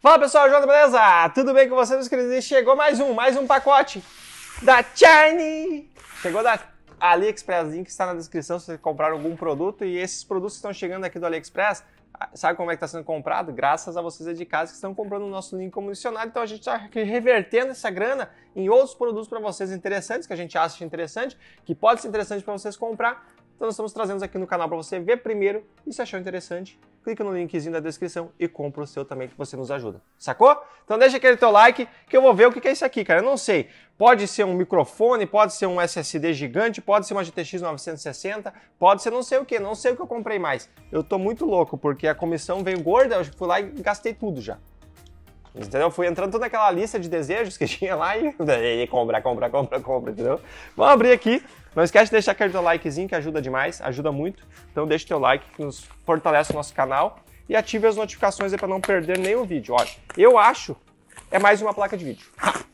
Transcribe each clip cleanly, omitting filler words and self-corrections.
Fala pessoal, Jota, beleza? Tudo bem com vocês, meus queridos? E chegou mais um pacote da Shiny. Chegou da AliExpress, link está na descrição se você comprar algum produto. E esses produtos que estão chegando aqui do AliExpress, sabe como é que está sendo comprado? Graças a vocês aí de casa que estão comprando o nosso link como missionário. Então a gente está revertendo essa grana em outros produtos para vocês interessantes, que a gente acha interessante, que pode ser interessante para vocês comprar. Então nós estamos trazendo aqui no canal para você ver primeiro e se achou interessante, clica no linkzinho da descrição e compra o seu também que você nos ajuda. Sacou? Então deixa aquele teu like que eu vou ver o que é isso aqui, cara. Eu não sei. Pode ser um microfone, pode ser um SSD gigante, pode ser uma GTX 960, pode ser não sei o que, não sei o que eu comprei mais. Eu tô muito louco porque a comissão veio gorda, eu fui lá e gastei tudo já. Entendeu? Fui entrando toda aquela lista de desejos que tinha lá e compra, entendeu? Vamos abrir aqui. Não esquece de deixar aquele teu likezinho que ajuda demais, ajuda muito. Então deixa o teu like que nos fortalece o nosso canal e ative as notificações aí para não perder nenhum vídeo. Olha, eu acho é mais uma placa de vídeo.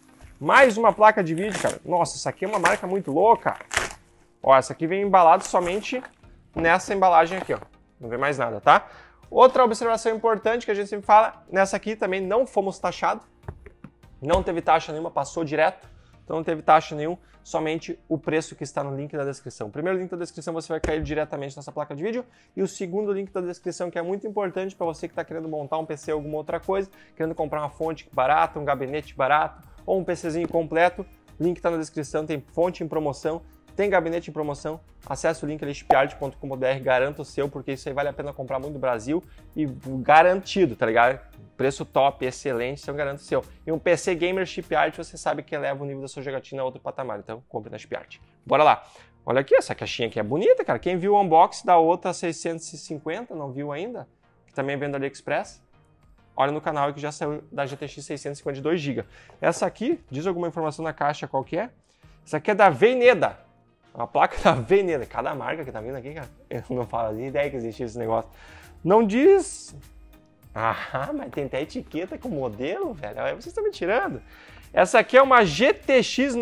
Mais uma placa de vídeo, cara. Nossa, isso aqui é uma marca muito louca. Ó, essa aqui vem embalado somente nessa embalagem aqui, ó. Não vem mais nada, tá? Outra observação importante que a gente sempre fala, nessa aqui também não fomos taxados, não teve taxa nenhuma, passou direto, então não teve taxa nenhuma, somente o preço que está no link da descrição. O primeiro link da descrição você vai cair diretamente nessa placa de vídeo e o segundo link da descrição que é muito importante para você que está querendo montar um PC ou alguma outra coisa, querendo comprar uma fonte barata, um gabinete barato ou um PCzinho completo, link está na descrição, tem fonte em promoção. Tem gabinete em promoção, acesse o link ali, shipyard.com.br, garanta o seu, porque isso aí vale a pena comprar muito no Brasil e garantido, tá ligado? Preço top, excelente, então garanta o seu. E um PC Gamer Shipyard, você sabe que eleva o nível da sua jogatina a outro patamar, então compre na Shipyard. Bora lá! Olha aqui, essa caixinha aqui é bonita, cara. Quem viu o unboxing da outra 650, não viu ainda? Que também vem da AliExpress? Olha no canal que já saiu da GTX 650 de 2 GB. Essa aqui, diz alguma informação na caixa qual que é? Essa aqui é da Veneda. Uma placa da Veneda. Cada marca que tá vindo aqui, cara. Eu não faço nem ideia que existia esse negócio. Não diz... Ah, mas tem até etiqueta com modelo, velho. Aí vocês estão me tirando. Essa aqui é uma GTX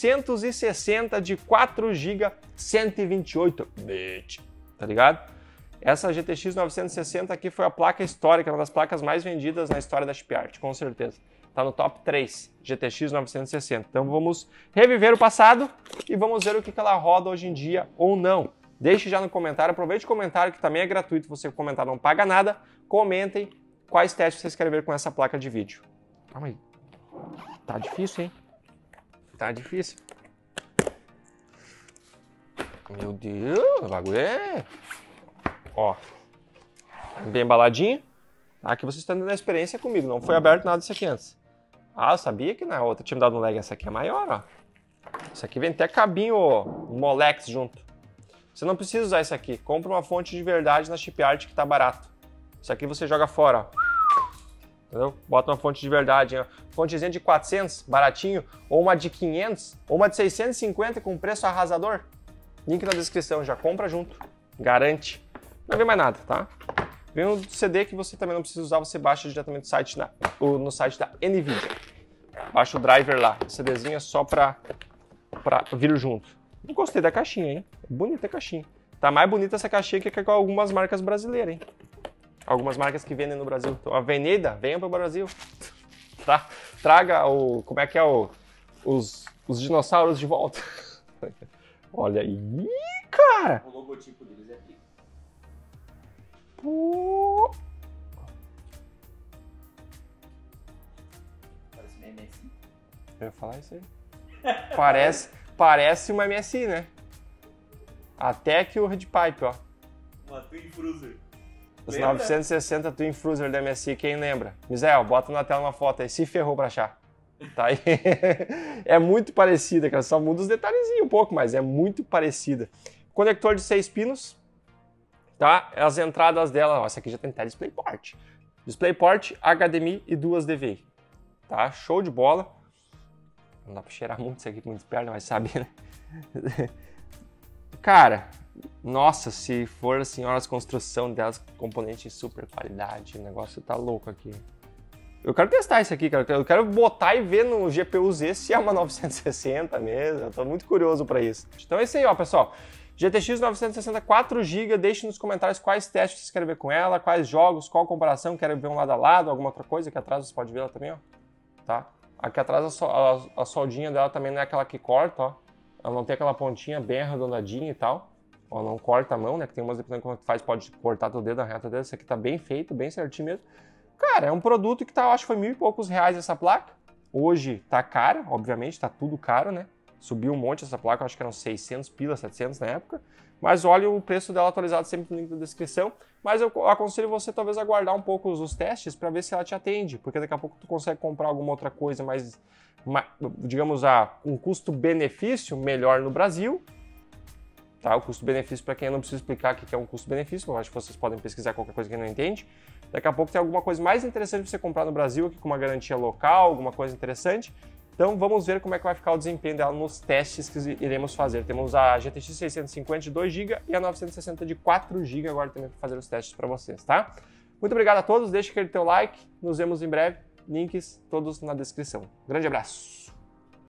960 de 4 GB 128 bit. Tá ligado? Essa GTX 960 aqui foi a placa histórica, uma das placas mais vendidas na história da Shipyard, com certeza. Está no top 3, GTX 960. Então vamos reviver o passado e vamos ver o que ela roda hoje em dia ou não. Deixe já no comentário, aproveite o comentário que também é gratuito, você comentar não paga nada. Comentem quais testes vocês querem ver com essa placa de vídeo. Calma aí. Tá difícil, hein? Tá difícil. Meu Deus, o bagulho é... Ó, bem embaladinho. Aqui vocês estão dando a experiência comigo, não foi aberto nada disso aqui antes. Ah, eu sabia que na outra tinha me dado um lag. Essa aqui é maior, ó. Essa aqui vem até cabinho Molex junto. Você não precisa usar isso aqui. Compra uma fonte de verdade na Shipyard que tá barato. Isso aqui você joga fora, ó. Entendeu? Bota uma fonte de verdade, ó. Fontezinha de 400, baratinho. Ou uma de 500. Ou uma de 650 com preço arrasador. Link na descrição, já compra junto. Garante. Não vem mais nada, tá? Vem um CD que você também não precisa usar, você baixa diretamente no site da NVIDIA. Baixa o driver lá, o CDzinho é só pra vir junto. Não gostei da caixinha, hein? Bonita a caixinha. Tá mais bonita essa caixinha que com algumas marcas brasileiras, hein? Algumas marcas que vendem no Brasil. Então, a Veneda, venha pro Brasil. Tá? Traga o... Como é que é os dinossauros de volta. Olha aí, cara! O logotipo deles é aqui. Pô. Parece uma MSI. Eu ia falar isso aí. Parece uma MSI, né? Até que o Red Pipe, ó. Uma Twin Cruiser. Os 960 Twin Cruiser da MSI, quem lembra? Misael, bota na tela uma foto aí, se ferrou pra achar. Tá aí. É muito parecida, cara. Só muda os detalhezinhos um pouco, mas é muito parecida. Conector de 6 pinos. Tá? As entradas dela, ó, essa aqui já tem até DisplayPort. DisplayPort, HDMI e 2 DVI. Tá? Show de bola. Não dá pra cheirar muito isso aqui com muita perna, mas sabe, né? Cara, nossa, se for assim, olha as construção delas, componente de super qualidade, o negócio tá louco aqui. Eu quero testar isso aqui, cara. Eu quero botar e ver no GPU Z se é uma 960 mesmo. Eu tô muito curioso pra isso. Então é isso aí, ó, pessoal. GTX 960 4GB, deixe nos comentários quais testes vocês querem ver com ela, quais jogos, qual comparação, querem ver um lado a lado, alguma outra coisa. Aqui atrás você pode ver ela também, ó. Tá? Aqui atrás a soldinha dela também não é aquela que corta, ó. Ela não tem aquela pontinha bem arredondadinha e tal. Ó, não corta a mão, né? Que tem umas, dependendo de como faz, pode cortar teu dedo na reta dele. Essa aqui tá bem feito, bem certinho mesmo. Cara, é um produto que tá, eu acho que foi R$1.000 e poucos essa placa. Hoje tá cara, obviamente, tá tudo caro, né? Subiu um monte essa placa, eu acho que eram 600 pila, 700 na época. Mas olha o preço dela atualizado sempre no link da descrição. Mas eu aconselho você talvez aguardar um pouco os testes para ver se ela te atende. Porque daqui a pouco tu consegue comprar alguma outra coisa mais digamos, um custo-benefício melhor no Brasil. Tá? O custo-benefício, para quem eu não preciso explicar o que é um custo-benefício, eu acho que vocês podem pesquisar qualquer coisa que não entende. Daqui a pouco tem alguma coisa mais interessante para você comprar no Brasil, aqui com uma garantia local, alguma coisa interessante. Então vamos ver como é que vai ficar o desempenho dela nos testes que iremos fazer. Temos a GTX 650 de 2GB e a 960 de 4GB agora também para fazer os testes para vocês, tá? Muito obrigado a todos, deixa aquele teu like, nos vemos em breve, links todos na descrição. Grande abraço!